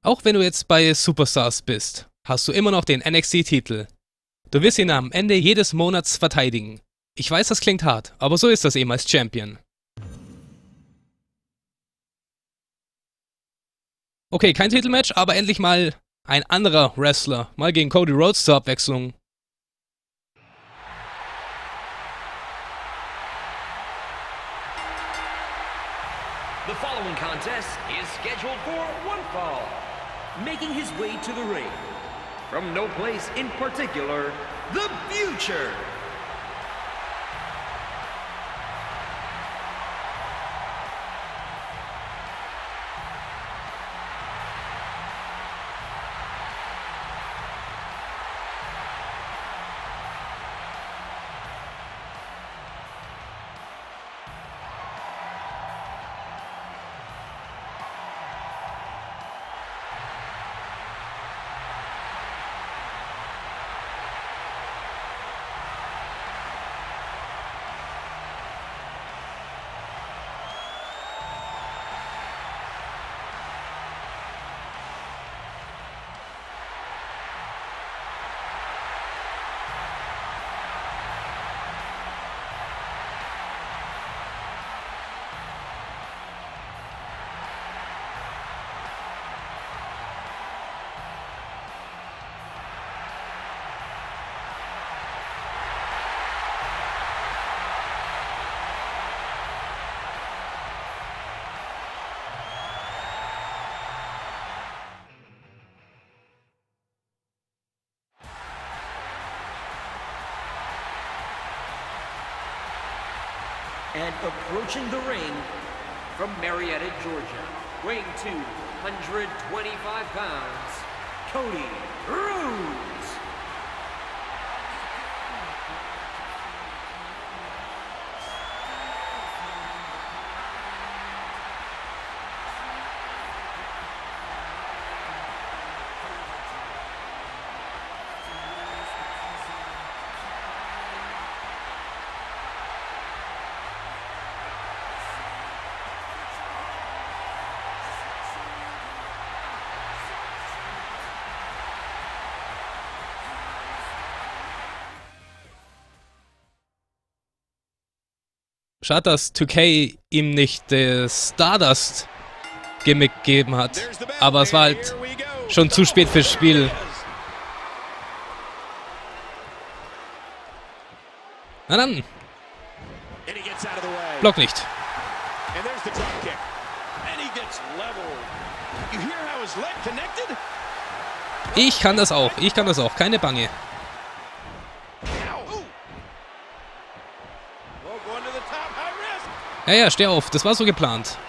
Auch wenn du jetzt bei Superstars bist, hast du immer noch den NXT-Titel. Du wirst ihn am Ende jedes Monats verteidigen. Ich weiß, das klingt hart, aber so ist das eben als Champion. Okay, kein Titelmatch, aber endlich mal ein anderer Wrestler. Mal gegen Cody Rhodes zur Abwechslung. The following contest is scheduled for one fall. Making his way to the ring, from no place in particular, the Future. And approaching the ring from Marietta, Georgia, weighing 225 pounds, Cody Rhodes. Schade, dass 2K ihm nicht das Stardust-Gimmick gegeben hat. Aber es war halt schon zu spät fürs Spiel. Na dann. Block nicht. Ich kann das auch. Ich kann das auch. Keine Bange. Ja, ja, steh auf. Das war so geplant.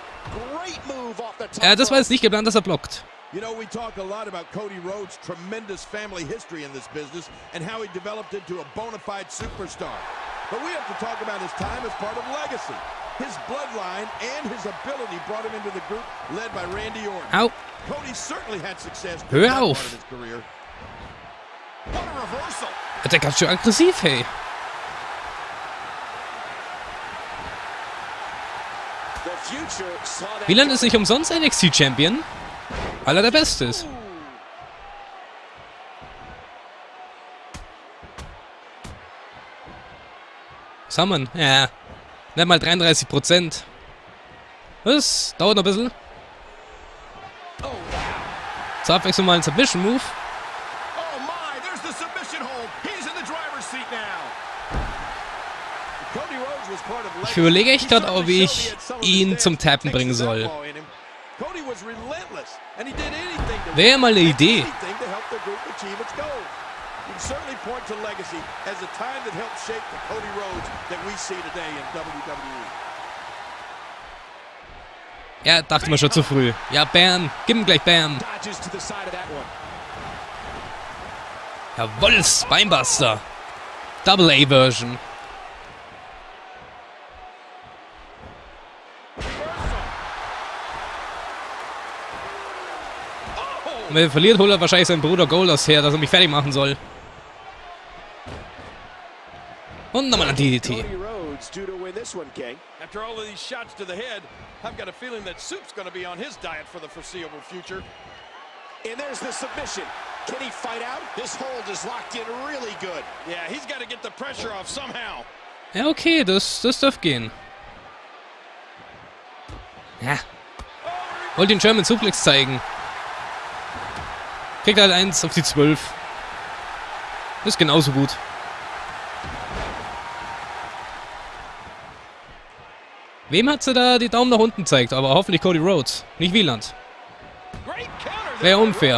Das war jetzt nicht geplant, dass er blockt. You know, we talk a lot about Cody Rhodes' tremendous family history in this business and how he developed into a bona fide superstar. But we have to talk about his time as part of Legacy. His bloodline and his ability brought him into the group led by Randy Orton. Au. Cody certainly had success Hör in that auf. part of his career. What a reversal. Der ganz schön aggressiv, hey. Wieland ist nicht umsonst NXT-Champion, weil er der Beste ist. Was haben wir? Ja, nicht mal 33%. Das dauert noch ein bisschen. Zur Abwechslung mal ein Submission-Move. Ich überlege echt gerade, ob ich ihn zum Tappen bringen soll. Wäre mal eine Idee. Ja, dachte man schon zu früh. Ja, Bam. Gib ihm gleich Bam. Jawohl, Spinebuster. Double A-Version. Und wenn er verliert, holt er wahrscheinlich seinen Bruder Goldust her, dass er mich fertig machen soll. Und nochmal ein DDT. After all of these shots to the head, I've got a feeling that Soup's going to be on his diet for the foreseeable future. And there's the submission. Can he fight out? This hold is locked in really good. Yeah, he's got to get the pressure off somehow. Ja, okay, das darf gehen. Ja. Wollte den German Suplex zeigen. Kriegt halt 1 auf die 12. Ist genauso gut. Wem hat sie da die Daumen nach unten gezeigt? Aber hoffentlich Cody Rhodes, nicht Wieland. Wäre unfair.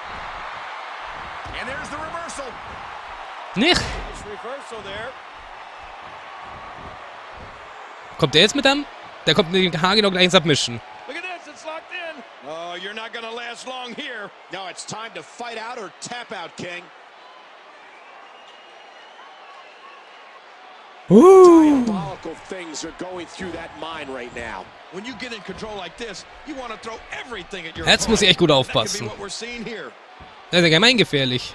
Nicht? Kommt der jetzt mit dem? Der kommt mit dem Haar genau gleich in Submission. Oh, you're not gonna last long here. No, it's time to fight out or tap out, King. Diabolical things are going through that mind right now. When you get in control like this, you want to throw everything at your Jetzt muss ich echt gut aufpassen. Das ist ja gemeingefährlich.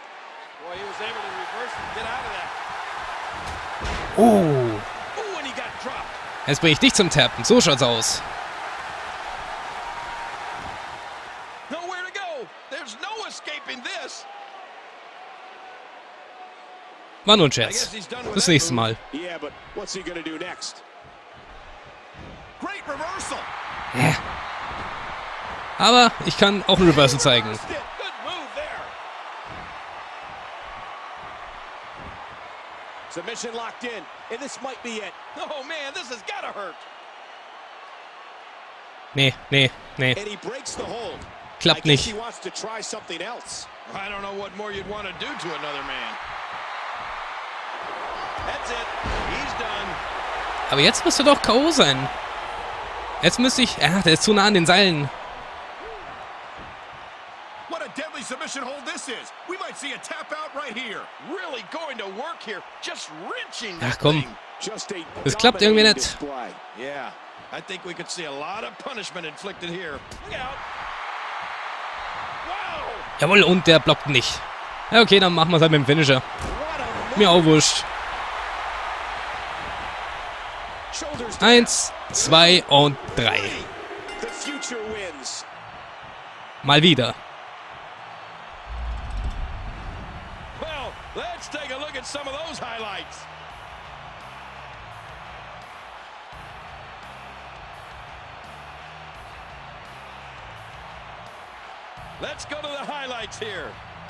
Oh. Jetzt bringe ich dich zum Tappen. So schaut's aus. War nur ein Scherz. Das nächste Mal. Ja. Aber ich kann auch ein Reversal zeigen. Submission locked in, and this might be it. Oh man, this has gotta hurt. Nee. And he breaks the hold. Klappt nicht. He wants to try something else. I don't know what more you'd want to do to another man. That's it. He's done. Aber jetzt müsste doch K.O. sein. Jetzt müsste ich... Ja, der ist zu nah an den Seilen. What a deadly submission hold this is. We might see a tap out right here. Really going to work here. Just wrenching. Ach komm. Das klappt irgendwie nicht. Yeah. I think we could see a lot of punishment inflicted here. Look out. Wow. Jawohl, und der blockt nicht. Ja, okay, dann machen wir es halt mit dem Finisher. Mir auch wurscht. 1, 2 und 3. Mal wieder. Well, let's take a look at some of those highlights. Let's go to the highlights here.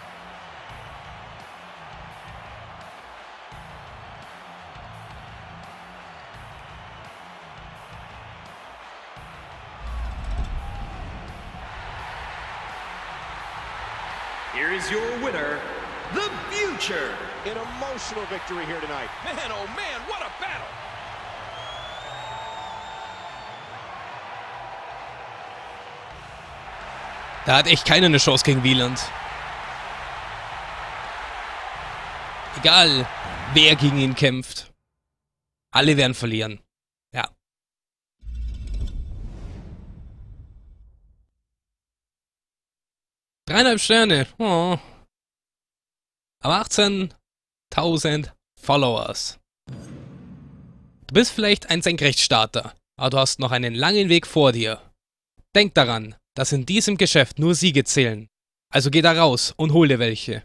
Here is your winner, The Future. An emotional victory here tonight. Man, oh man, what a battle. Da hat echt keiner eine Chance gegen Wieland. Egal, wer gegen ihn kämpft. Alle werden verlieren. Ja. Dreieinhalb Sterne. Oh. Aber 18.000 Followers. Du bist vielleicht ein Senkrechtstarter, aber du hast noch einen langen Weg vor dir. Denk daran, dass in diesem Geschäft nur Siege zählen. Also geh da raus und hol dir welche.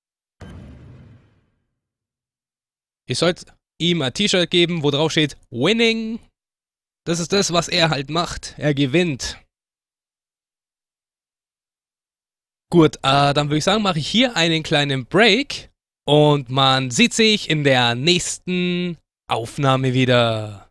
Ihr sollt ihm ein T-Shirt geben, wo drauf steht Winning. Das ist das, was er halt macht. Er gewinnt. Gut, dann würde ich sagen, mache ich hier einen kleinen Break. Und man sieht sich in der nächsten Aufnahme wieder.